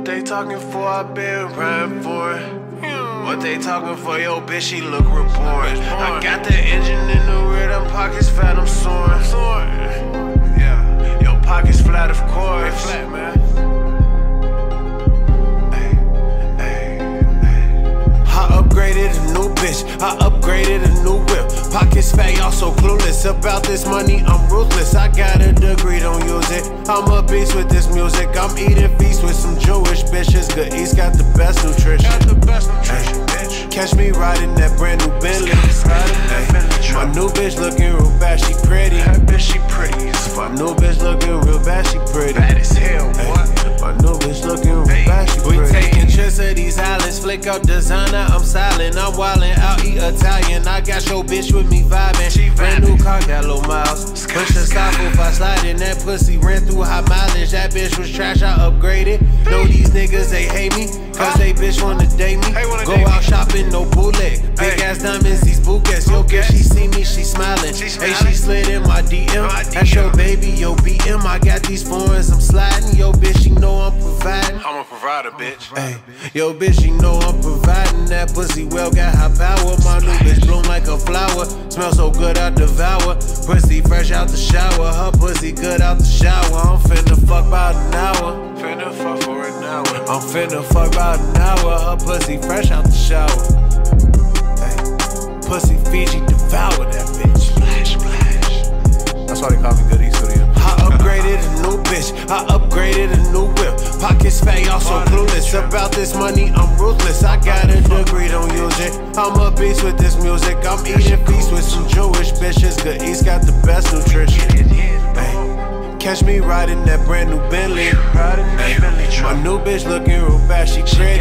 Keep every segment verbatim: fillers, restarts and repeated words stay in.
they talking for, I been riding for it. What they talking for, yo bitch, she look reborn. I got the engine in the rear, them pockets fat, I'm soaring. Yeah, your pockets flat, of course. They flat, man. I upgraded a new bitch, I upgraded a new whip. Pockets fat, y'all so clueless about this money, I'm ruthless. I got a degree, don't use it. I'm a beast with this music. I'm eating feast with some Jewish bitches. Good East got the best nutrition. Got the best nutrition, bitch. Catch me riding that brand new Bentley. Ay, my new bitch looking real bad, she pretty. That bitch, she pretty. My new bitch looking real bad, she pretty. Bad as hell, boy. My new bitch looking real bad, she pretty. We taking trips to these islands, flick up designer, I'm silent. I'm wildin', out eat Italian. I got your bitch with me vibing. She brand new car, got low miles. Push the stop if I slide in that pussy, ran through high mileage. That bitch was trash, I upgraded. Know these niggas, they hate me, cause they bitch wanna date me. Go out shopping, no bootleg. Big ass diamonds, these bouquets. Yo bitch, she see me, she smiling. Hey, she slid in my D M. That's your baby, yo B M. I got these foreigns, I'm sliding. Yo bitch, she know I'm providing. I'm a provider, bitch. Hey, yo bitch, she know I'm providing. That pussy well got high power. My new bitch bloom like a flower. Smell so good, I devour. Pussy fresh out the shower. Her pussy good out the shower. I'm finna fuck about an hour. Finna fuck for an hour. I'm finna fuck about an hour. Her pussy fresh out the shower. Hey, pussy Fiji devour that bitch. Splash, splash. That's why they call me Good East Studio. I upgraded a new bitch. I upgraded a new whip. Pockets fat, y'all so clueless about this money, I'm ruthless. I got a degree, don't use it. I'm a beast with this music. I'm eating feast with some Jewish bitches. Good East got the best nutrition. Ay, catch me riding that brand new Bentley. Ay, my new bitch looking real bad, she pretty.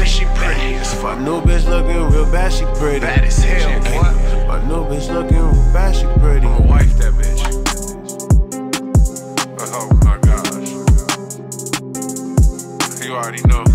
My new bitch looking real bad, she pretty. Bad as hell, ay, my new bitch looking real bad, she pretty. I'ma wife that bitch. Oh my gosh. You already know.